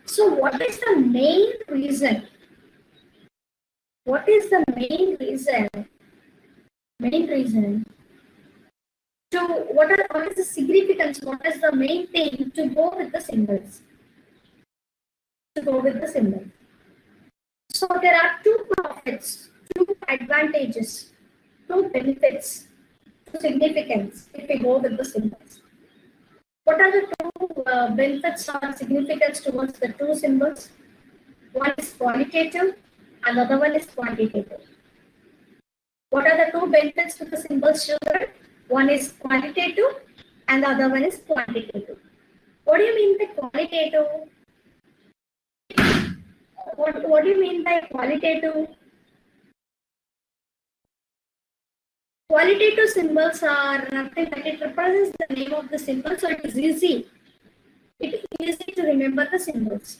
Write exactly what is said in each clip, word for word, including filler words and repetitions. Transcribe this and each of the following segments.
So what is the main reason? What is the main reason? Main reason to what are what is the significance? What is the main thing to go with the symbols? To go with the symbol. So there are two profits, two advantages, two benefits, two significance if we go with the symbols. What are the two uh, benefits or significance towards the two symbols? One is qualitative and the other one is quantitative. What are the two benefits to the symbols, children? One is qualitative and the other one is quantitative. What do you mean by qualitative? What, what do you mean by qualitative? Qualitative symbols are nothing but it represents the name of the symbol, so it is easy. It is easy to remember the symbols.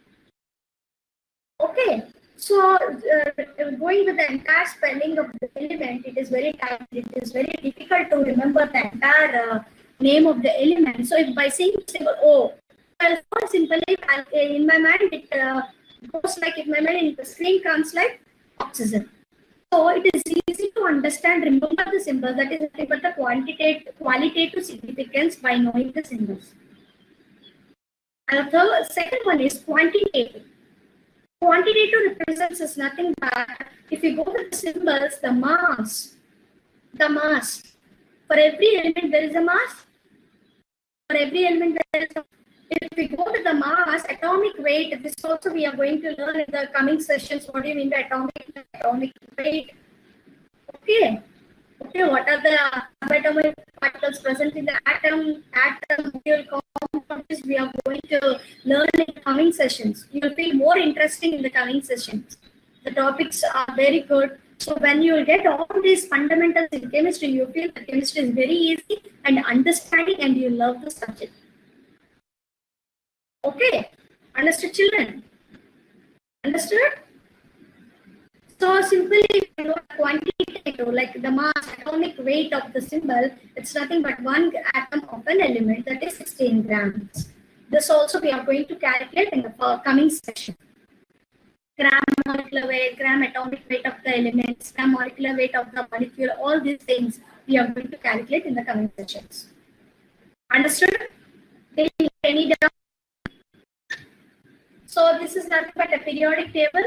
Okay, so uh, going with the entire spelling of the element, it is very tight. It is very difficult to remember the entire uh, name of the element. So if by saying symbol O, well, simply in my mind it uh, goes like in my mind the string comes like oxygen. So it is easy to understand, remember the symbols. That is nothing but the quantitative, qualitative significance by knowing the symbols. And the second one is quantitative. Quantitative represents is nothing but if you go with the symbols, the mass, the mass. For every element there is a mass. For every element there is a If we go to the mass, atomic weight, this also we are going to learn in the coming sessions. What do you mean by atomic atomic weight? Okay. Okay, what are the subatomic particles present in the atom, atom, molecule compounds? We are going to learn in the coming sessions. You will feel more interesting in the coming sessions. The topics are very good. So when you will get all these fundamentals in chemistry, you feel the chemistry is very easy and understanding and you love the subject. Okay, understood, children? Understood? So simply, you know, quantitative, like the mass, atomic weight of the symbol, it's nothing but one atom of an element, that is sixteen grams. This also we are going to calculate in the coming section. Gram molecular weight, gram atomic weight of the elements, gram molecular weight of the molecule, all these things we are going to calculate in the coming sessions. Understood? Any doubt? So this is nothing but a periodic table.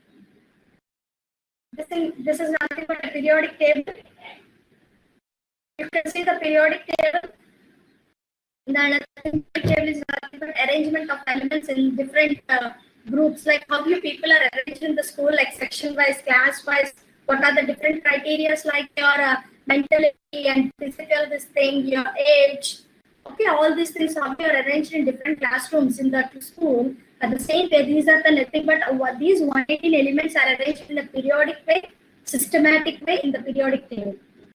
This, thing, this is nothing but a periodic table. You can see the periodic table. The periodic table is nothing but arrangement of elements in different uh, groups, like how you people are arranged in the school, like section wise, class wise. What are the different criteria, like your uh, mentality and physical, this thing, your age. Okay, all these things how you are arranged in different classrooms in the school. At the same way, these are the nothing but what these one hundred eighteen elements are arranged in a periodic way, systematic way in the periodic table.